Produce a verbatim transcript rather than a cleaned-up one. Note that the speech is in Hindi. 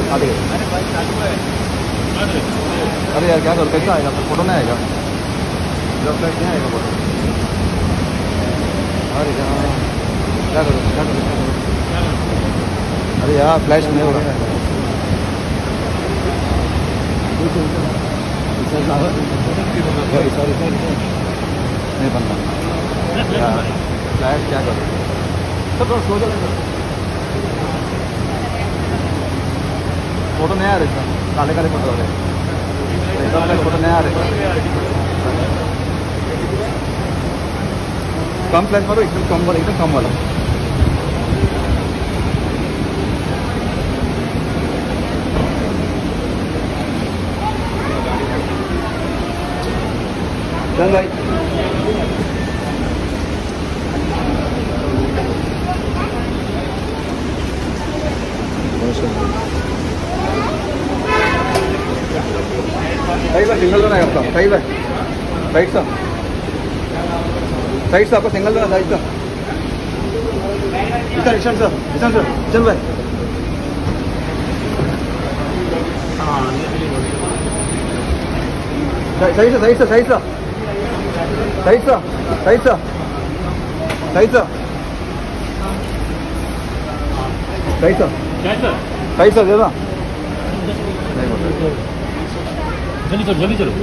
अरे अरे यार क्या करो, कैसा आएगा? फोटो नहीं आएगा, जब तक नहीं आएगा फोटो। अरे यार क्या करो क्या करो क्या करो? अरे यार फ्लैश नहीं हो रहा है। सॉरी सॉरी नहीं बन रहा यार फ्लैश, क्या करो? सब सो जाओ, फोटो नहीं आ रहे सर, काले काले फोटो आ रहे, फोटो नहीं आ रहे। कम फ्लैश मारो, एकदम कम वाला, एकदम कम वाला। चल भाई सही बार सिंगल दोना है आपका, सही बार साइड सा साइड से आपका सिंगल दोना साइड सा। ईशान ईशान सर ईशान सर चल भाई। सही से सही से सही से सही से सही से सही से सही से सही से देना। जल्दी चलो जल्दी चलो।